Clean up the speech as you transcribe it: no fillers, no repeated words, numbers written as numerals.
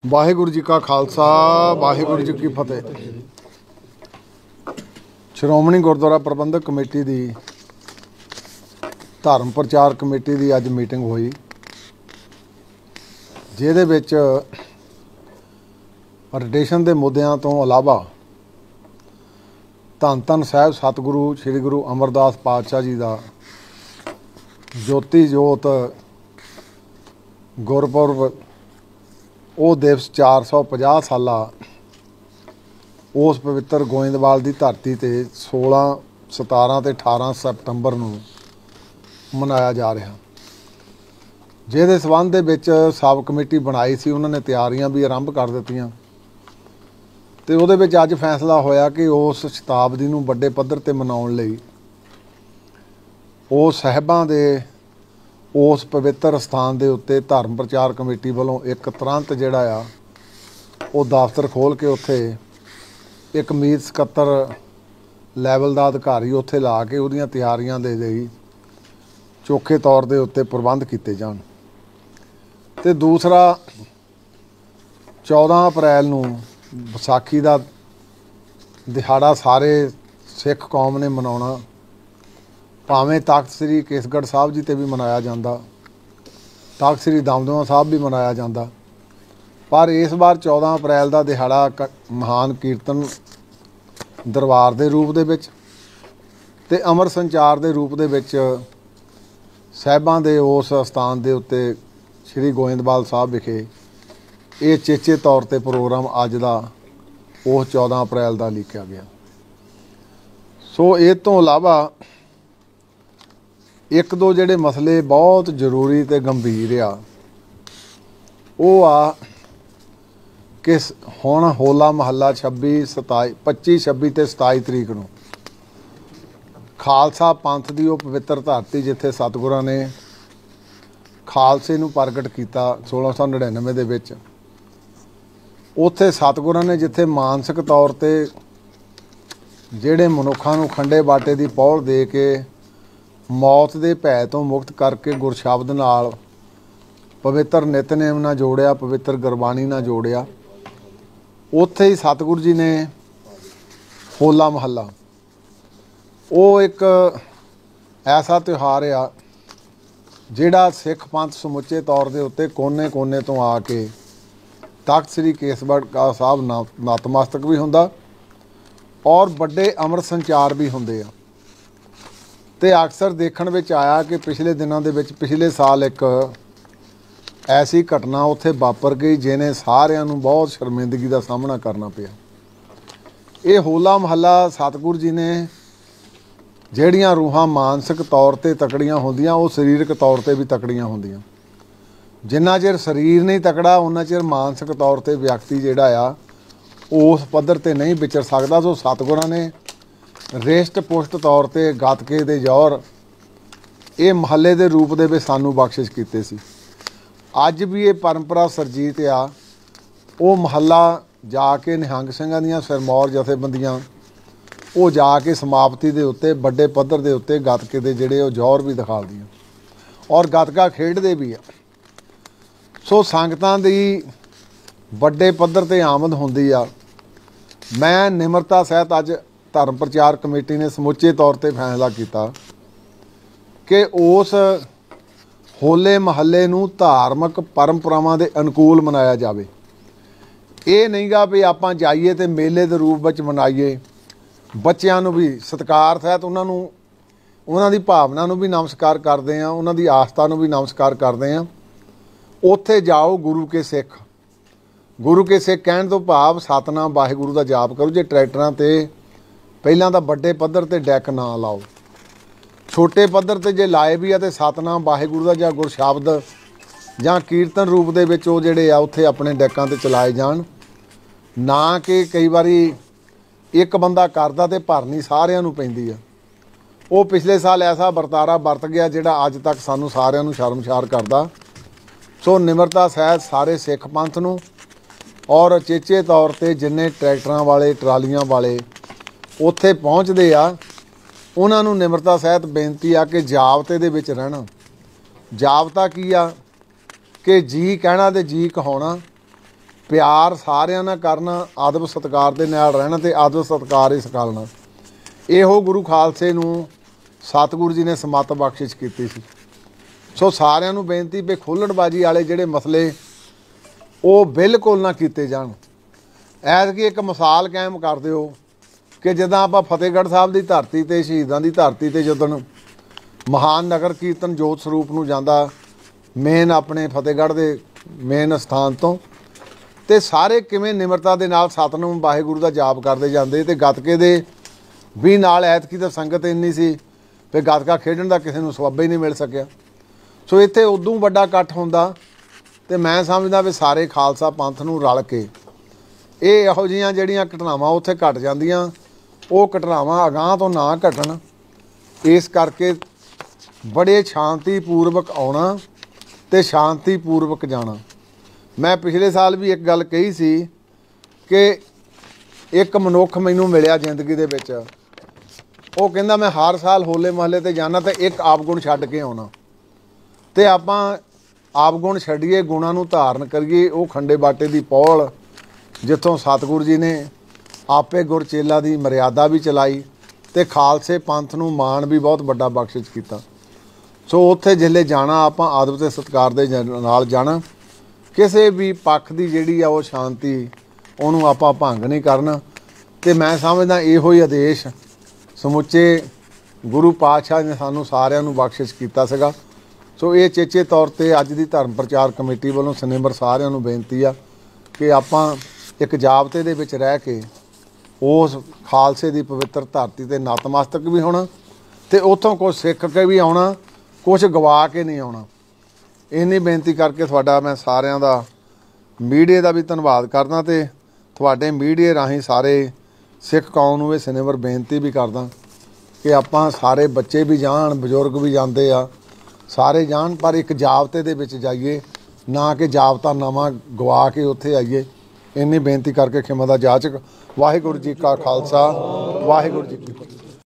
ਵਾਹਿਗੁਰੂ जी का खालसा वाहिगुरू जी की फतेह। श्रोमणी गुरुद्वारा प्रबंधक कमेटी की धर्म प्रचार कमेटी की अज मीटिंग हुई, जिहदे विच रिटेशन के मुद्दों तो इलावा धन धन साहिब सतगुरु श्री गुरु अमरदास पातशाह जी का ज्योति जोत गुरपुरब वो दिवस 450 साला उस पवित्र गोइंदवाल की धरती ते 16, 17 ते 18 सितंबर नूं मनाया जा रहा, जिहदे संबंध दे विच सब कमेटी बनाई सी। उन्होंने तैयारियां भी आरंभ कर दित्तियां ते उहदे विच अज फैसला होया कि उस शताब्दी नूं वड्डे पद्धर ते मनाउण लई उह साहिबां दे उस पवित्र स्थान के उत्ते धर्म प्रचार कमेटी वालों एक तुरंत जिहड़ा आ वो दफ्तर खोल के उत्थे एक मीत सकत्तर लैवल का अधिकारी उत्थे ला के उहदियां तैयारियां दे लई चोखे तौर के उत्ते प्रबंध किए जाण। ते दूसरा 14 अप्रैल नूं विसाखी का दिहाड़ा सारे सिख कौम ने मनाउणा, भावें तख्त श्री केसगढ़ साहब जी ते भी मनाया जाता, तख्त श्री दमदमा साहब भी मनाया जाता, पर इस बार 14 अप्रैल का दिहाड़ा महान कीर्तन दरबार के रूप दे विच ते अमर संचार के रूप दे विच साहिबां दे उस स्थान के उत्ते श्री गोइंदवाल साहब विखे ये चेचे तौर पर प्रोग्राम अज का उस 14 अप्रैल का लिखा गया। सो इस तो इलावा एक दो जिहड़े मसले बहुत जरूरी ते गंभीर आ वो आ कि हुण होला महला 26, 27, 25, 26 ते 27 तरीक नूं खालसा पंथ की वो पवित्र धरती जिथे सतगुरां ने खालसे नूं प्रगट किया 1699 दे विच, उत्थे सतगुरां ने जिथे मानसिक तौर ते जिहड़े मनुखां नूं खंडे बाटे की पौड़ दे के मौत के भै तो मुक्त करके गुरशब्द नाल पवित्र नितनेम ना जोड़िया, पवित्र गुरबाणी ना जोड़िया, उत्थे ही सतगुरु जी ने होला महला वो एक ऐसा त्यौहार आ जिहड़ा सिख पंथ समुचे तौर के उत्ते कोने कोने तो आके तख्त श्री केसगढ़ साहब नतमस्तक भी हुंदा और बड़े अमृत संचार भी हुंदे आ। ते अक्सर देखण विच आया कि पिछले दिनों दे विच पिछले साल एक ऐसी घटना उत्थे वापर गई जिन्हें सारिਆਂ ਨੂੰ बहुत शर्मिंदगी का सामना करना पिया। ये होला महला सतगुरु जी ने ਜਿਹੜੀਆਂ रूहां मानसिक तौर पर तकड़ियां होंदियां वो सरीरक तौर पर भी तकड़ियां होंदियां। जिन्ना चिर शरीर नहीं तकड़ा उन्ना चिर मानसिक तौर पर व्यक्ति जिहड़ा आ उस पद्धर ते नहीं विचर सकदा। सो सतगुरां ने रेस्ट पुष्ट तौर पर गातके दे जौहर ये महल्ले के रूप दे विच सानू बख्शिश कीते सी। अज भी ये परंपरा सरजीत आ वो महल्ला जाके निहंग सिंघां दीआं सिरमौर जथेबंदियां वो जाके समाप्ति के उत्ते बड़े पद्धर के उत्ते गातके दे जिहड़े वो जौहर भी दिखालदियां और गातका खेडदे भी आ। सो संगतां दी बड़े पद्धर ते आमद हुंदी आ। मैं निमरता सहित अज धर्म प्रचार कमेटी ने समुचे तौर पर फैसला किया कि उस होले महल्ले नूं धार्मिक परंपरावां दे अनुकूल मनाया जाए। ये नहीं गा भी आपां जाइए तो मेले के रूप में मनाइए, बच्चों नूं भी सत्कार सहित उन्हां दी भावना नूं भी नमस्कार करते हैं, उन्हां दी आस्था नूं भी नमस्कार करते हैं। उत्थे जाओ गुरु के सिख कहण तो भाव सतनाम वाहिगुरू का जाप करो। जे ट्रैक्टरां ते ਪਹਿਲਾਂ ਤਾਂ ਵੱਡੇ ਪੱਧਰ ਤੇ ਡੈਕ ਨਾ ਲਾਓ, ਛੋਟੇ ਪੱਧਰ ਤੇ ਜੇ ਲਾਏ ਵੀ ਆ ਤੇ ਸਤਨਾਮ ਵਾਹਿਗੁਰੂ ਦਾ ਜਾਂ ਗੁਰਸ਼ਬਦ ਜਾਂ ਕੀਰਤਨ ਰੂਪ ਦੇ ਵਿੱਚ ਉਹ ਜਿਹੜੇ ਆ ਉੱਥੇ ਆਪਣੇ ਡੈਕਾਂ ਤੇ ਚਲਾਏ ਜਾਣ। ਨਾ ਕਿ ਕਈ ਵਾਰੀ ਇੱਕ ਬੰਦਾ ਕਰਦਾ ਤੇ ਭਰਨੀ ਸਾਰਿਆਂ ਨੂੰ ਪੈਂਦੀ ਆ। ਉਹ ਪਿਛਲੇ ਸਾਲ ਐਸਾ ਵਰਤਾਰਾ ਵਰਤ ਗਿਆ ਜਿਹੜਾ ਅੱਜ ਤੱਕ ਸਾਨੂੰ ਸਾਰਿਆਂ ਨੂੰ ਸ਼ਰਮਸ਼ਾਰ ਕਰਦਾ। ਸੋ ਨਿਮਰਤਾ ਸਹਿਤ ਸਾਰੇ ਸਿੱਖ ਪੰਥ ਨੂੰ ਔਰ ਚੇਚੇ ਤੌਰ ਤੇ ਜਿੰਨੇ ਟਰੈਕਟਰਾਂ ਵਾਲੇ ਟਰਾਲੀਆਂ ਵਾਲੇ ਉੱਥੇ ਪਹੁੰਚਦੇ ਆ ਉਹਨਾਂ ਨੂੰ ਨਿਮਰਤਾ ਸਹਿਤ ਬੇਨਤੀ ਆ ਕਿ ਜਾਬਤੇ ਦੇ ਵਿੱਚ ਰਹਿਣਾ। ਜਾਬਤਾ ਕੀ ਆ ਕਿ ਜੀ ਕਹਿਣਾ ਤੇ ਜੀ ਕਹਾਉਣਾ, ਪਿਆਰ ਸਾਰਿਆਂ ਨਾਲ ਕਰਨਾ, ਆਦਬ ਸਤਿਕਾਰ ਦੇ ਨਾਲ ਰਹਿਣਾ ਤੇ ਆਦਬ ਸਤਿਕਾਰ ਹੀ ਸਿਖਾਉਣਾ। ਇਹੋ ਗੁਰੂ ਖਾਲਸੇ ਨੂੰ ਸਤਿਗੁਰੂ ਜੀ ਨੇ ਸਮੱਤ ਬਖਸ਼ਿਸ਼ ਕੀਤੀ ਸੀ। ਸੋ ਸਾਰਿਆਂ ਨੂੰ ਬੇਨਤੀ ਵੀ ਖੁੱਲੜਬਾਜੀ ਵਾਲੇ ਜਿਹੜੇ ਮਸਲੇ ਉਹ ਬਿਲਕੁਲ ਨਾ ਕੀਤੇ ਜਾਣ। ਐਤਕੀ ਇੱਕ ਮਿਸਾਲ ਕਾਇਮ ਕਰ ਦਿਓ ਕਿ ਜਿੱਦਾਂ ਆਪਾਂ ਫਤਿਹਗੜ੍ਹ ਸਾਹਿਬ ਦੀ ਧਰਤੀ ਤੇ, ਸ਼ਹੀਦਾਂ ਦੀ ਧਰਤੀ ਤੇ ਜਦੋਂ ਮਹਾਨ ਨਗਰ ਕੀਰਤਨ ਜੋਤ ਸਰੂਪ ਨੂੰ ਜਾਂਦਾ ਮੇਨ ਆਪਣੇ ਫਤਿਹਗੜ੍ਹ ਦੇ ਮੇਨ ਸਥਾਨ ਤੋਂ, ਤੇ ਸਾਰੇ ਕਿਵੇਂ ਨਿਮਰਤਾ ਦੇ ਨਾਲ ਸਤਿਨਾਮ ਵਾਹਿਗੁਰੂ ਦਾ ਜਾਪ ਕਰਦੇ ਜਾਂਦੇ, ਤੇ ਗੱਤਕੇ ਦੇ ਵੀ ਨਾਲ ਐਤਕੀ ਤਾਂ ਸੰਗਤ ਇੰਨੀ ਸੀ ਵੀ ਗੱਤਕਾ ਖੇਡਣ ਦਾ ਕਿਸੇ ਨੂੰ ਸਬੱਬ ਹੀ ਨਹੀਂ ਮਿਲ ਸਕਿਆ। ਸੋ ਇੱਥੇ ਉਦੋਂ ਵੱਡਾ ਇਕੱਠ ਹੁੰਦਾ, ਤੇ ਮੈਂ ਸਮਝਦਾ ਵੀ ਸਾਰੇ ਖਾਲਸਾ ਪੰਥ ਨੂੰ ਰਲ ਕੇ ਇਹ ਇਹੋ ਜਿਹੀਆਂ ਜਿਹੜੀਆਂ ਘਟਨਾਵਾਂ ਉੱਥੇ ਘਟ ਜਾਂਦੀਆਂ, ਉਹ ਘਟਨਾਵਾਂ ਅਗਾਂਹ ਤੋਂ ਨਾ ਘਟਣ। ਇਸ ਕਰਕੇ ਬੜੇ ਸ਼ਾਂਤੀਪੂਰਵਕ ਆਉਣਾ ਤੇ ਸ਼ਾਂਤੀਪੂਰਵਕ ਜਾਣਾ। ਮੈਂ ਪਿਛਲੇ ਸਾਲ ਵੀ ਇੱਕ ਗੱਲ ਕਹੀ ਸੀ ਕਿ ਇੱਕ ਮਨੁੱਖ ਮੈਨੂੰ ਮਿਲਿਆ ਜ਼ਿੰਦਗੀ ਦੇ ਵਿੱਚ, ਉਹ ਕਹਿੰਦਾ ਮੈਂ ਹਰ ਸਾਲ ਹੋਲੇ ਮਹੱਲੇ ਤੇ ਜਾਣਾ ਤੇ ਇੱਕ ਆਪਗੁਣ ਛੱਡ ਕੇ ਆਉਣਾ, ਤੇ ਆਪਾਂ ਆਪਗੁਣ ਛੱਡੀਏ, ਗੁਣਾਂ ਨੂੰ ਧਾਰਨ ਕਰੀਏ। ਉਹ ਖੰਡੇ ਬਾਟੇ ਦੀ ਪੌਲ ਜਿੱਥੋਂ ਸਤਿਗੁਰੂ ਜੀ ਨੇ ਆਪੇ ਗੁਰਚੇਲਾ ਦੀ ਮਰਿਆਦਾ ਵੀ ਚਲਾਈ ਤੇ ਖਾਲਸੇ ਪੰਥ ਨੂੰ ਮਾਣ ਵੀ ਬਹੁਤ ਵੱਡਾ ਬਖਸ਼ਿਸ਼ ਕੀਤਾ। ਸੋ ਉੱਥੇ ਜਿੱਲੇ ਜਾਣਾ ਆਪਾਂ ਆਦਬ ਤੇ ਸਤਿਕਾਰ ਦੇ ਨਾਲ ਜਾਣਾ। ਕਿਸੇ ਵੀ ਪੱਖ ਦੀ ਜਿਹੜੀ ਆ ਉਹ ਸ਼ਾਂਤੀ ਉਹਨੂੰ ਆਪਾਂ ਭੰਗ ਨਹੀਂ ਕਰਨਾ। ਤੇ ਮੈਂ ਸਮਝਦਾ ਇਹੋ ਹੀ ਆਦੇਸ਼ ਸਮੁੱਚੇ ਗੁਰੂ ਪਾਤਸ਼ਾਹ ਨੇ ਸਾਨੂੰ ਸਾਰਿਆਂ ਨੂੰ ਬਖਸ਼ਿਸ਼ ਕੀਤਾ ਸੀਗਾ। ਸੋ ਇਹ ਚੇਚੇ ਤੌਰ ਤੇ ਅੱਜ ਦੀ ਧਰਮ ਪ੍ਰਚਾਰ ਕਮੇਟੀ ਵੱਲੋਂ ਸਨਿਮਰ ਸਾਰਿਆਂ ਨੂੰ ਬੇਨਤੀ ਆ ਕਿ ਆਪਾਂ ਇੱਕ ਜਾਬਤੇ ਦੇ ਵਿੱਚ ਰਹਿ ਕੇ ਉਸ ਖਾਲਸੇ ਦੀ ਪਵਿੱਤਰ ਧਰਤੀ ਤੇ ਨਤਮਸਤਕ ਵੀ ਹੋਣਾ, ਤੇ ਉੱਥੋਂ ਕੁਝ ਸਿੱਖ ਕੇ ਵੀ ਆਉਣਾ, ਕੁਝ ਗਵਾ ਕੇ ਨਹੀਂ ਆਉਣਾ। ਇੰਨੀ ਬੇਨਤੀ ਕਰਕੇ ਤੁਹਾਡਾ ਮੈਂ ਸਾਰਿਆਂ ਦਾ, ਮੀਡੀਆ ਦਾ ਵੀ ਧੰਨਵਾਦ ਕਰਦਾ, ਤੇ ਤੁਹਾਡੇ ਮੀਡੀਆ ਰਾਹੀਂ ਸਾਰੇ ਸਿੱਖ ਕੌਮ ਨੂੰ ਇਹ ਸਨਿਮਰ ਬੇਨਤੀ ਵੀ ਕਰਦਾ ਕਿ ਆਪਾਂ ਸਾਰੇ ਬੱਚੇ ਵੀ ਜਾਣ, ਬਜ਼ੁਰਗ ਵੀ ਜਾਂਦੇ ਆ, ਸਾਰੇ ਜਾਣ, ਪਰ ਇੱਕ ਜਾਬਤੇ ਦੇ ਵਿੱਚ ਜਾਈਏ, ਨਾ ਕਿ ਜਾਬਤਾ ਨਵਾਂ ਗਵਾ ਕੇ ਉੱਥੇ ਆਈਏ। ਇੰਨੀ ਬੇਨਤੀ ਕਰਕੇ ਖਿਮਾ ਦਾ ਜਾਚਕ। ਵਾਹਿਗੁਰੂ ਜੀ ਕਾ ਖਾਲਸਾ, ਵਾਹਿਗੁਰੂ ਜੀ ਕੀ ਫਤਿਹ।